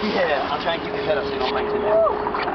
Yeah, I'll try and keep your head up so you don't bang too much.